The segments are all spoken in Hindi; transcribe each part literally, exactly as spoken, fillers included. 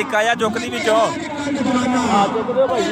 काया चुकदी विचों हां चुक दो भाई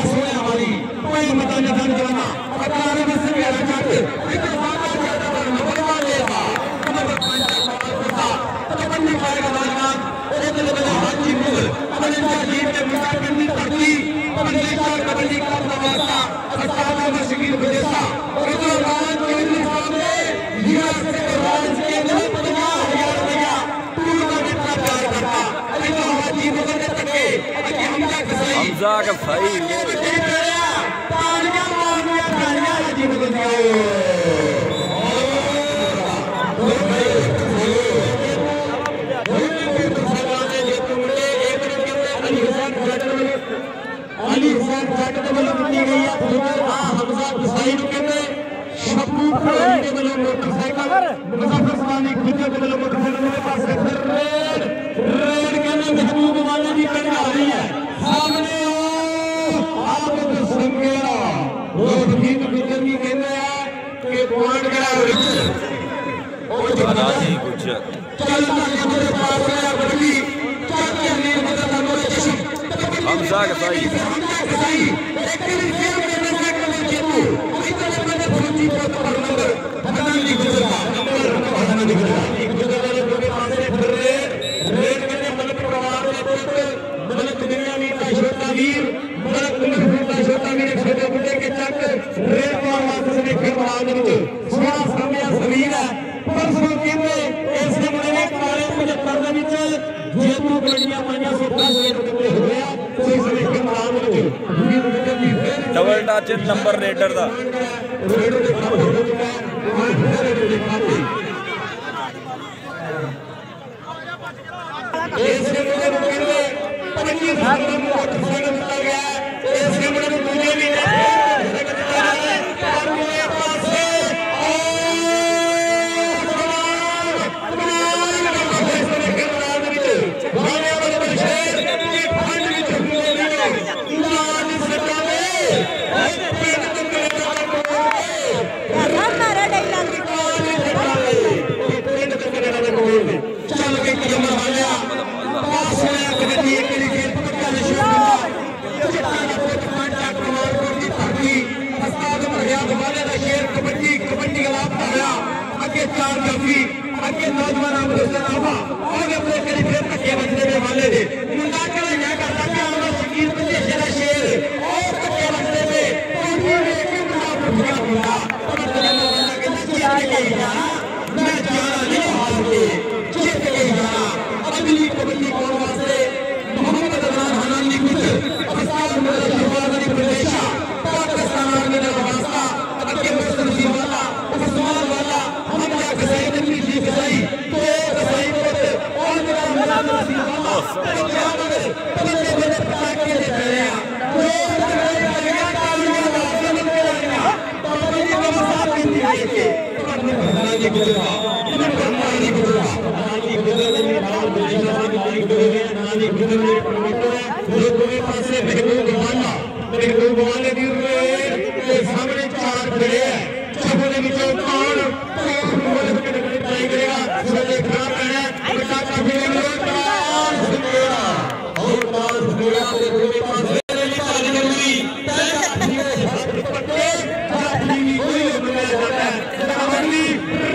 हमजा का भाई अली हुसैन जट दे वल्लों कीती गई है हां हमजा हुसैन कहते शब्बू दे वल्लों मोटरसाइकिल मुजफ्फर सवानी खुद दे वल्लों मोटरसाइकिल मेरे पास रेड रेड कहने महबूब वाले दी कड़ी आ रही है सामने आप तो संगेरा लोग ठीक बिजर की कहते हैं कि पॉइंट करा रिच और जो बता नहीं कुछ चलता मेरे पास है बड़ी चल के नींद बदल लो चश्म हमजा का भाई डबल टच नंबर रेडर दा सामने चार खड़े हैं छपने विचों कौन ट्राई करेगा उसने खड़ा करना है बेटा काफी और सुनेगा और बाल सुनेगा तेरे पास मेरे लिए ताली जरूरी तेरे पट्टे जाती कोई बना जाता है नावली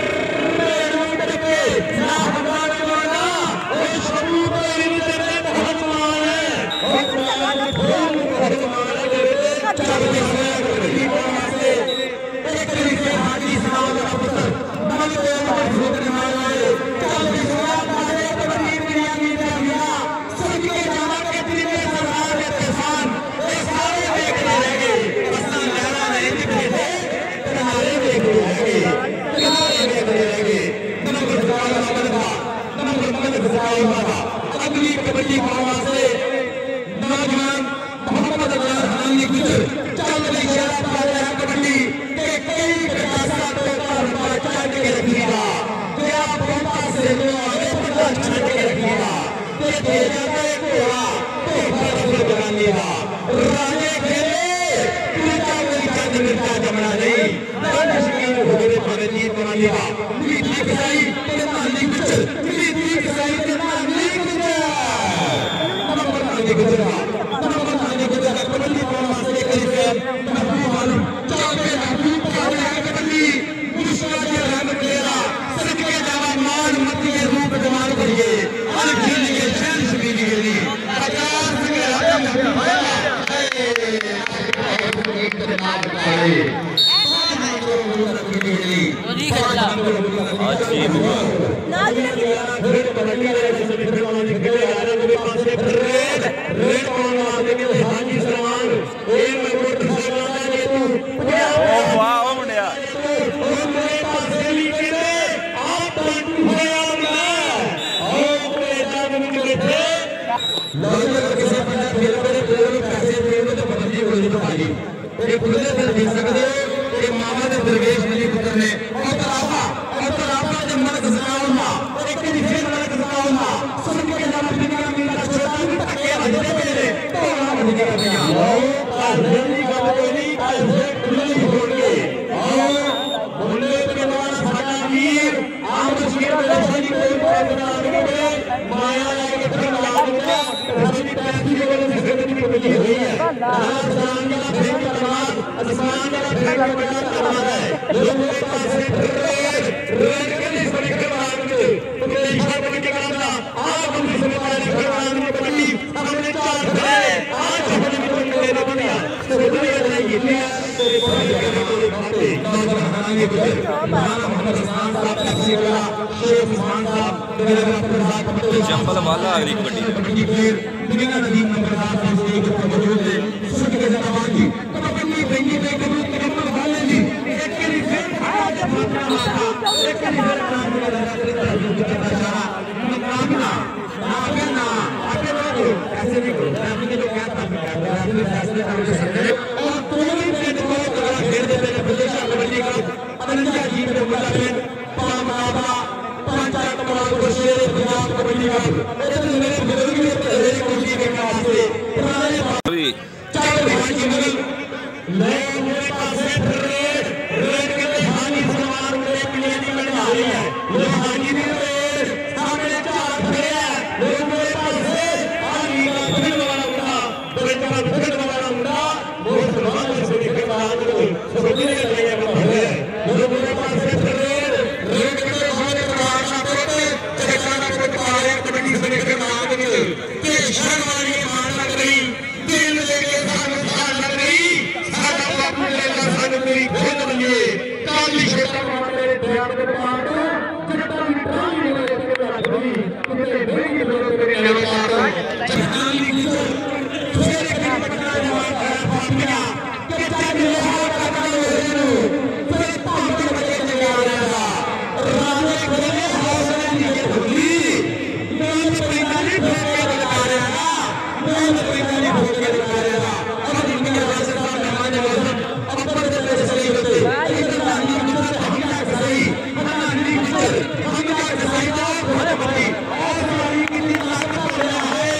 रोड पे ना हमारे वाला ओ शबू तेरी तेरे बहुत मान है और तुम्हारा खून बहुत मान है तेरे अगली कबड्डी से नौजवान मोहम्मद अजहर हनानी गुजर चल रही है कबड्डी के कई प्रकाशा तो चाट के रखिएगा क्या पंपा से लो आगे पंपा चाट के रखिएगा ते तेरा के कोड़ा तो भारत बनानिएगा राजे खेले पूजा कोई चांद मिर्चा जमना नहीं दंड शकीन हो गए पर जीत बनानिएगा मीठी कसाई ते माली गुजर मीठी कसाई ते माली गुजर गुजरा नंबर आने के जगह कबड्डी पाना से करीब महबूब आलम चाहे महबूब पाना कबड्डी मुश्किल के रंग तेरा सदके जावा मान मती के रूप जवान करिए और खेल के शहर सभी के लिए पचास के रकम एक जनाब करे मामा ने दरवेश अली पुत्र ने और तराफा और तराफा जब मर्द सनाउल्ला और एक दिन फिर मर्द सनाउल्ला सुन के जब दुनिया में का छोटा भी टके बजने मेरे तो वहां बन गया भैया और जल्दी का बोली ऐसे खुली बोल के और बोले के बाद सारा वीर आप वीर लक्ष्मी कोई बना के माया के फिर लाग गया रवि पैसी के बोले से खरीदी बनी हुई है राजस्थान का फिर तलवार आसमान का फिर बड़ा तलवार है लोगों के पास से रेड रेड के लिए बड़ी खबर के तुमने इशारा बन के कहा था आप हम इस बारे में खबर में कबड्डी हमने चार है आज हमने कोई लेना पड़ा तो दुनिया नहीं ये तेरे भाई के बातें नौजवान हराने के मोहम्मद हसन साहब तफसीला शेख उस्मान साहब मेरे प्रधान चंपल वाला अगली कबड्डी कबड्डी प्लेयर दुनिया नदीम नंबर सात में स्टेज पर मौजूद है सुन के जनाब जी कबड्डी बेंगी पे कबड्डी नंबर वाले जी एक के लिए फिर आज अपना एक के लिए फिर काम कर रहा है मुकाबला आगे ना आगे बढ़ो ऐसे नहीं करो आपने जो क्या था आपने फैसले करके सकते और दोनों ही प्लेट को घेर देते हैं प्रदेश कबड्डी का अनंजा जी के मुकाबले पांच मुकाबला पांच चार कमाल को शेर पंजाब कबड्डी का इतने मेरे बुजुर्ग भी तेरे कबड्डी के वास्ते पुराने चार भाई के मगल मैं मेरे पास से रेड रेड के हानि सलमान मेरे पिंडी में आ रही है वो हानि भी रेड सामने चार खड़े हैं वो मेरे पास से हानि का फिर वाला उड़ा बड़े का फिर वाला उड़ा वो सलमान से दिखे बात को सोचने के लिए वो है वो मेरे पास से रेड रेड के हानि का करते चेकाना को पाए कबड्डी से निकल आ गए के शरण वाली मान लग रही दिल लेके सान सान लग रही साडा बापू लेगा सान मेरी खेल बनिए काली शेता मेरे ध्यान के पार जितना भी काम मेरे के रख दी कितने महंगी लोग मेरे लेके पार जहानी किशोर तेरे के बटना जवान है फातिया के चाहे हाथ का रेनू तेरे पांव के बजे लगा रहा राजे खोले हौसले दिए भूली मैं कोई गाली फेंक के लगा रहा मैं कोई गाली फेंक के लगा रहा अब इनके रास्ते का मेहमान नवाज अब पर चले सही होते इधर आनी किधर हम क्या सही हमारा आनी किधर हम क्या सही जा बहुत बड़ी और हमारी कितनी ताकत है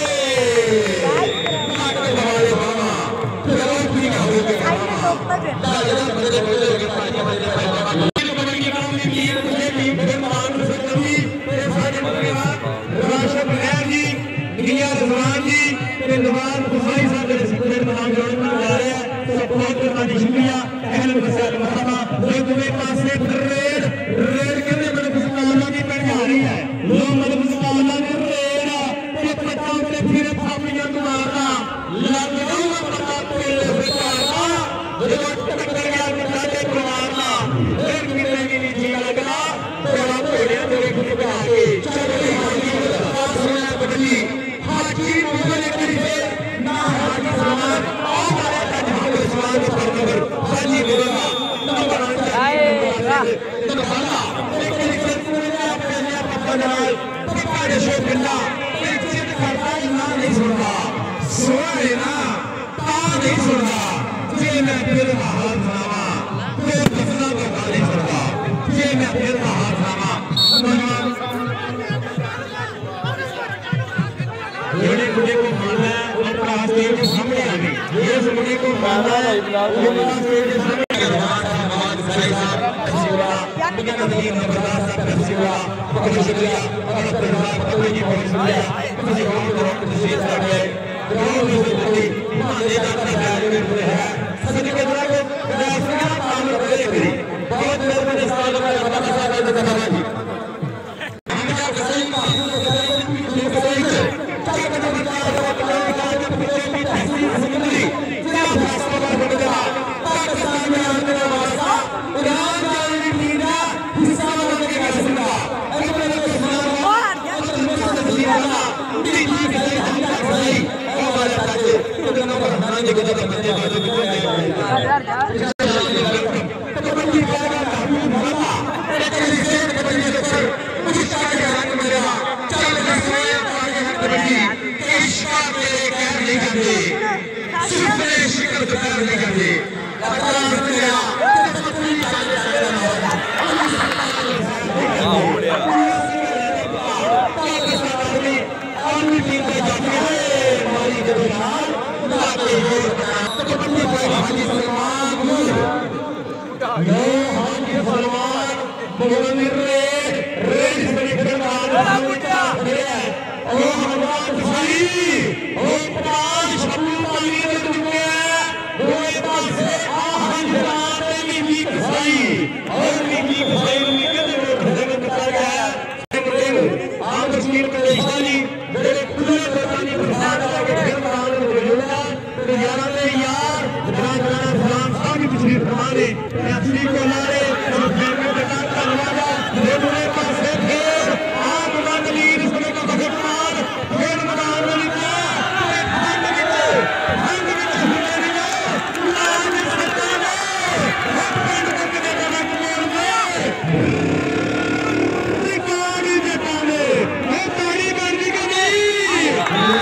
ताकत वाले बाबा चलो ठीक हो गया दादा बड़े बड़े के पानी बड़े बड़े के काम में किए थे टीम के मान से कभी सारे परिवार राशिद खैर जी गिया रजवान जी के नवाज खुशाई साहब के पूरे नाम जोड़ने जा रहे हैं सपोर्ट करना जी शुक्रिया अहल वसाल मरहबा लोग मेरे पास से रेड रेड के लिए मेरे मुस्लिमानों की पेड़ आ रही है लोग मेरे मुस्लिमानों ने रेड के पटाओ के फिर फापियां मारना लगो पटा पे मारना जो टक्कर गया बिठाते मारना एक मिनट के लिए जी लगा तेरा घोड़े तेरे खुद पे आके चल रही हाजी सोना बदली हाजी मोहल्ले के लिए ना हाजी सलमान और हमारे ताज सवाल पर हाजी बोला नंबर आएगा तो भाला एक तरीके से पूरा पहले पप्पा जलाल पप्पा ने शो करना एक चीज करता है ना नहीं सुनता सोए ना ता नहीं सुनता ये मैं फिर हाथ नामा फिर किसना को नहीं सुनता ये मैं फिर हाथ नामा ये मुझे को मानना है अपना स्टेज के सामने आ गई ये मुझे को मानना है अपना स्टेज के सामने नवाज भाई साहब तफसीला दुनिया नदीम नंबर सात तफसीला बहुत शुक्रिया और प्रधान पटोली जी बहुत शुक्रिया किसी और को तशरीफ रख गए ग्राउंड में खड़ी भाने का तैयारी में है सभी के द्वारा राष्ट्रीय काम करे करी बहुत मेरे मेरे साल में बता बता के दिखावा जी हम क्या सही पास में सही है चल के बता बता के पीछे की तहसील सिंगली क्या फैसला बन गया पाकिस्तान में आने वाला ईरान जाने मीरा हिस्सा बन के कैसा अगर मेरे को सुना और मुझे तस्वीर दी दी गई हम क्या सही हमारे ताजे तो दोनों को हटाने के लिए बंदे बाजू में कबड्डी का महबूब होना कबड्डी से कबड्डी के सर मुश्ता के रंग में रहा चल रहे कबड्डी इश्का तेरे कहर नहीं करते सुपरे शिकर कहर नहीं करते लगातार तेरा कबड्डी चालू चलेगा हां बढ़िया पाकिस्तान में आर्मी टीम के जाते हैं हमारी के बिहार लाते हैं कबड्डी का हाजी सलमान यो हाजी सलमान बोलने रे रे से करना मुट्टा ओ हनुमान भाई ओ पांच शब्द पानी में तुमने वो पास से आहान जलाने की भी भाई और भी भाई ने के घर में बता गया आप तस्वीर में देखा जी बड़े खुले पानी प्रसाद लगे फिर मान में जुड़ा तो यार ने यार जरा जरा सलाम साहब की तस्वीर फरमाने असली को लारे और फिर में बता करवाया ये बड़े पास है फिर आप मंगलीर समय का भगवान फिर मैदान में निकला ठंड में ठंड में हुए नहीं लाने सताने ठंड करके देना कमल में रिकॉर्ड जताने वो ताड़ी मारने का नहीं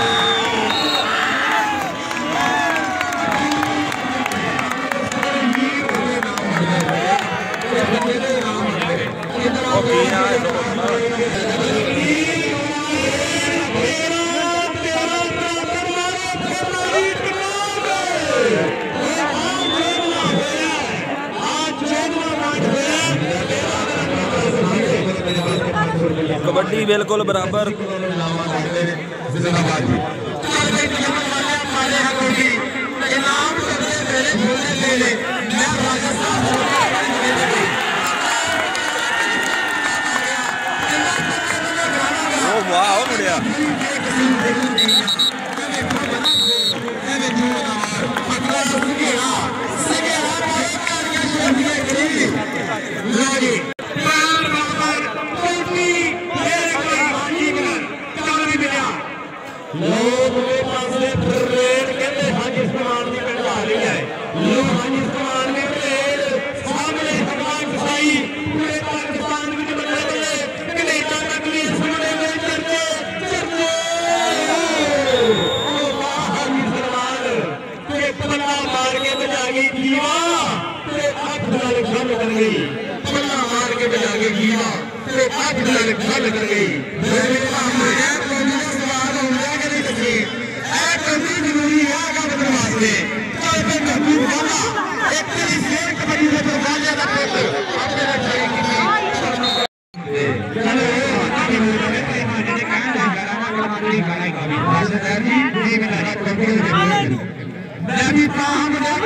कबड्डी बिल्कुल बराबर वाह बढ़िया लोग मेरे पास से रेड कहते हाजी समान की कटवा रही है लोग हाजी समान में रेड सामने भगवान साई पूरे पाकिस्तान में बने बने कनेडा तक भी सामने में चलते चलते ओ वाह हाजी समान ते पल्ला मार के बजा गई दीवा ते आंख डाल खल कर गई पल्ला मार के बजा गई दीवा ते आंख डाल खल कर गई मेरे सामने है कोई सवाल हो गया जरूरी है आगे बढ़ने वास्ते चल पे महबूब वाला एक तेरी शेर कबड्डी में तो गालियां ना फेंक अब मेरा चाहिए चलो आगे बढ़ने के लिए मैंने कहा था गाना कबड्डी गाना का भी मास्टर जी जी में लगा कबड्डी मैं भी काम ना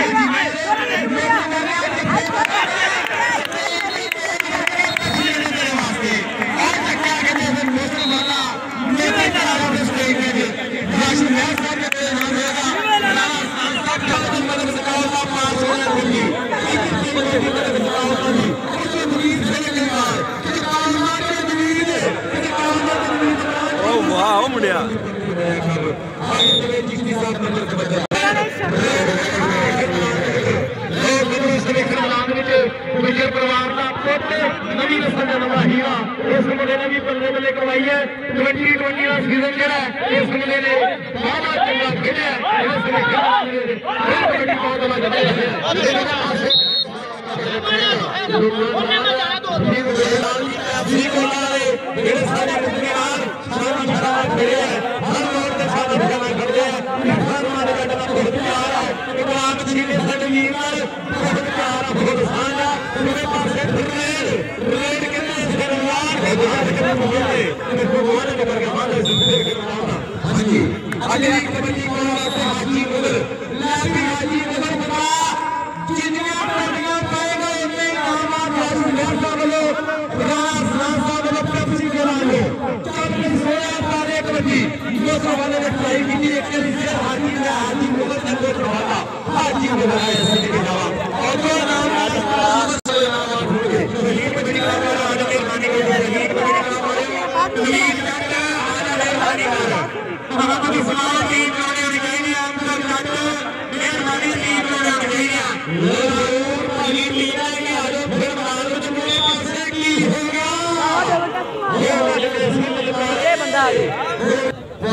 वाह मुंडिया गुजर परिवार का पुत नवी नस्ल का नवा हीरा इस मुंडे ने भी बल्ले बल्ले करवाई है ट्वेंटी ट्वेंटी का सीजन जरा इस मुंडे ने बहुत चंगा खेलिया इस कबड्डी बहुत अगली कबड्डी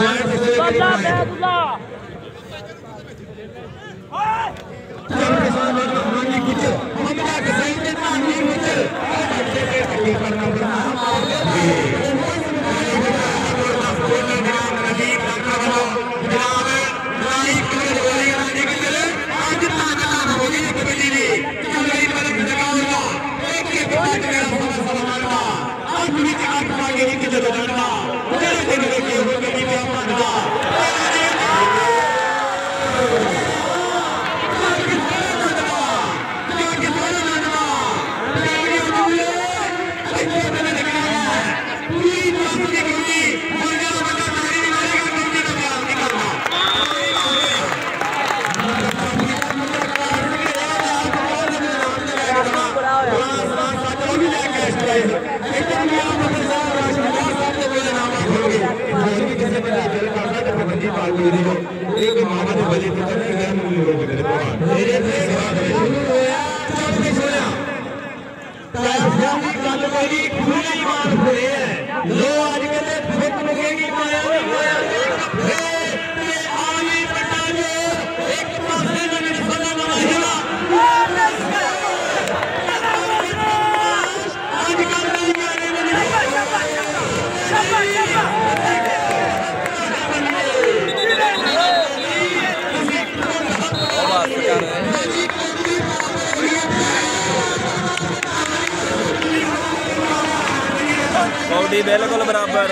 बॉडी बिल्कुल बराबर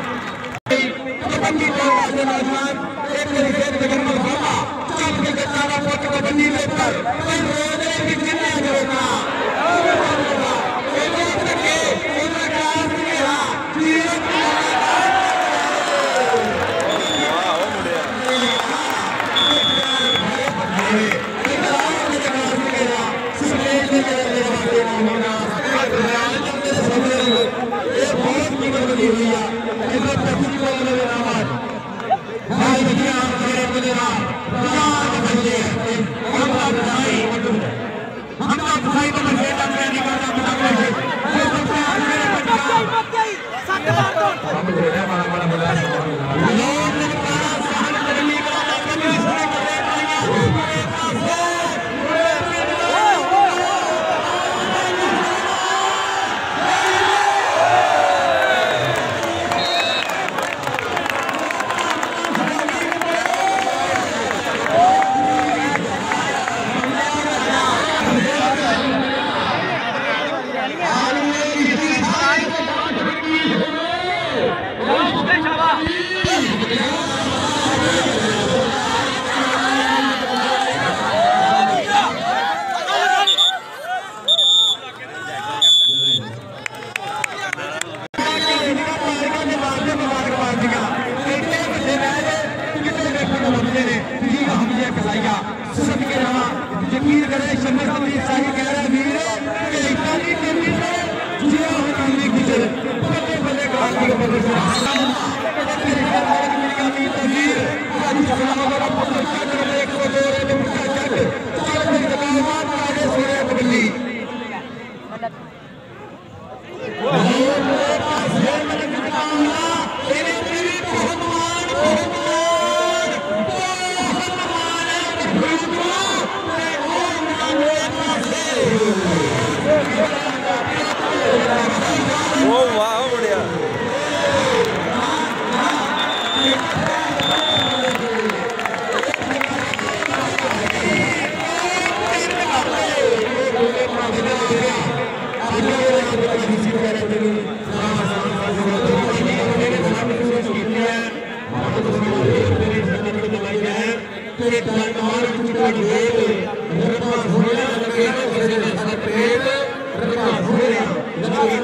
एक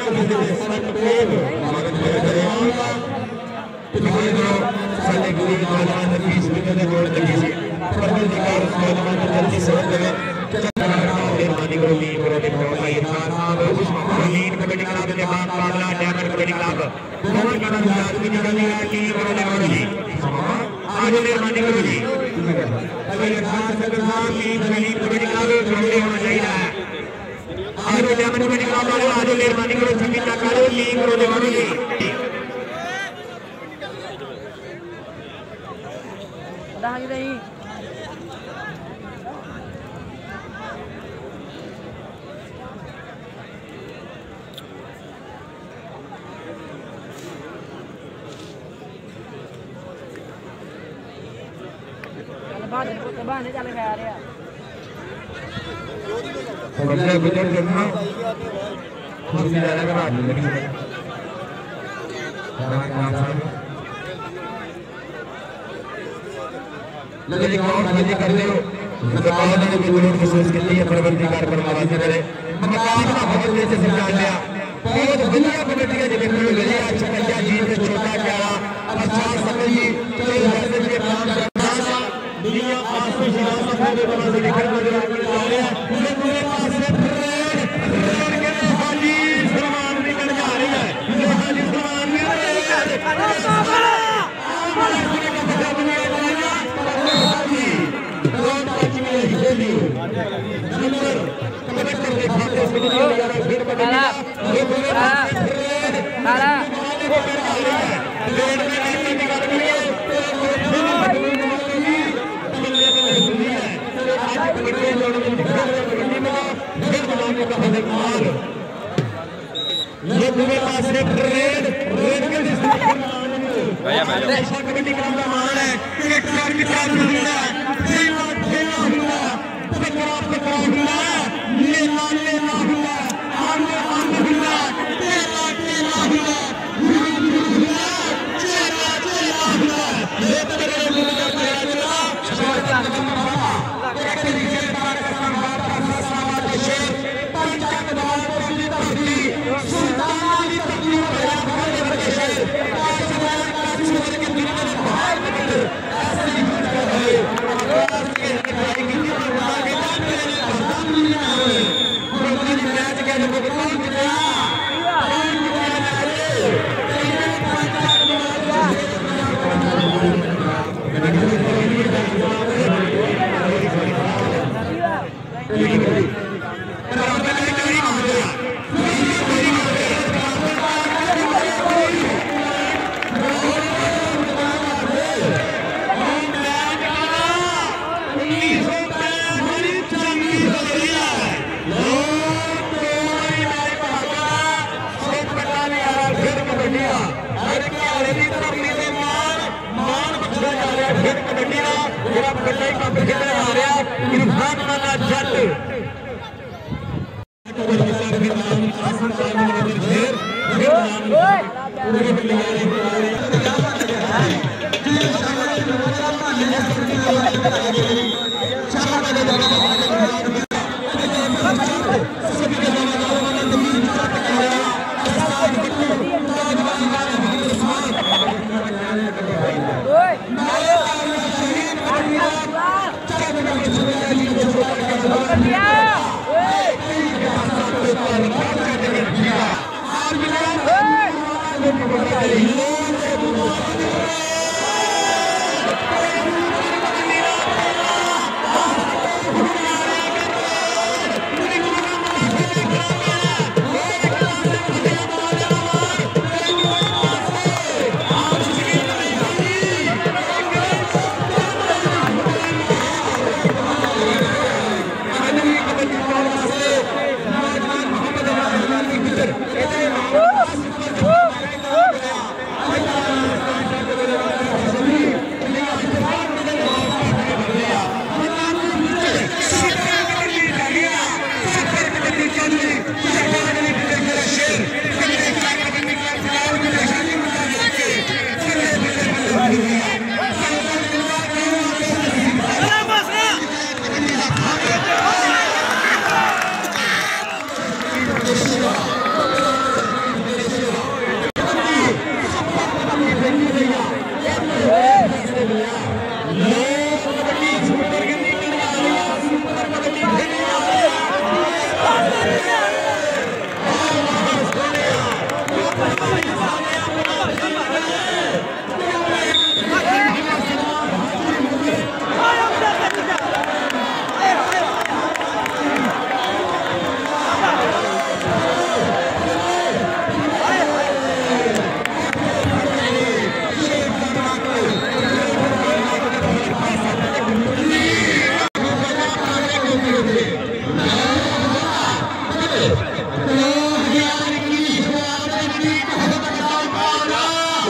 Woo!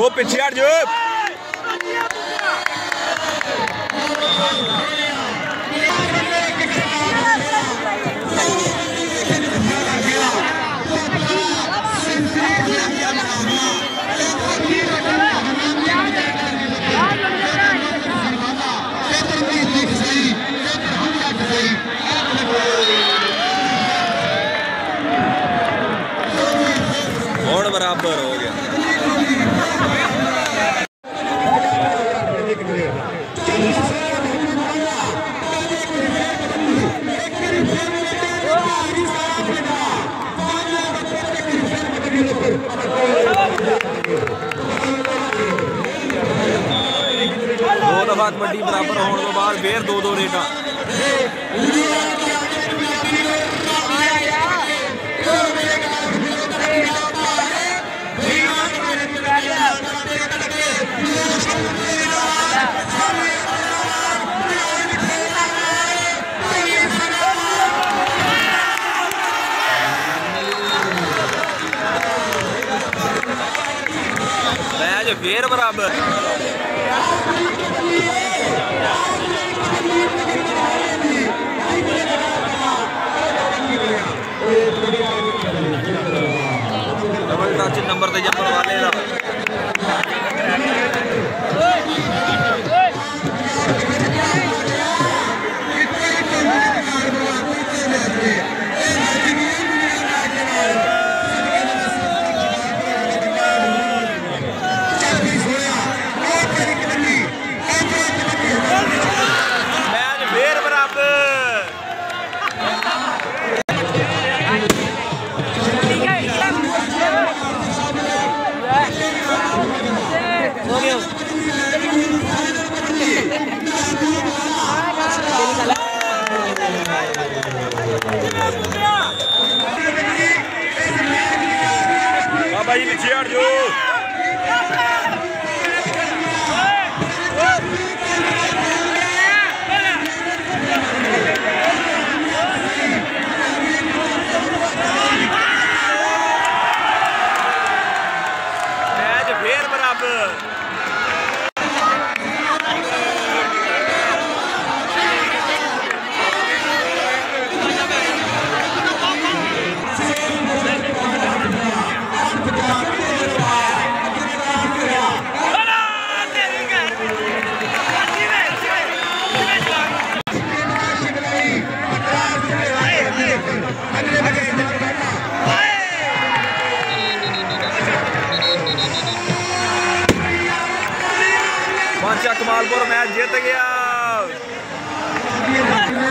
वो पीछे हट जो और बराबर हो गया। दो दफा कबड्डी बराबर होने के बाद फिर दो दो रेटा मैच फिर बराबर। डबल टच नंबर ते जंपर वाले दा बाबा जी पीछे हट जो मैच फिर बराबर। कमालपुर मैच जीत गया।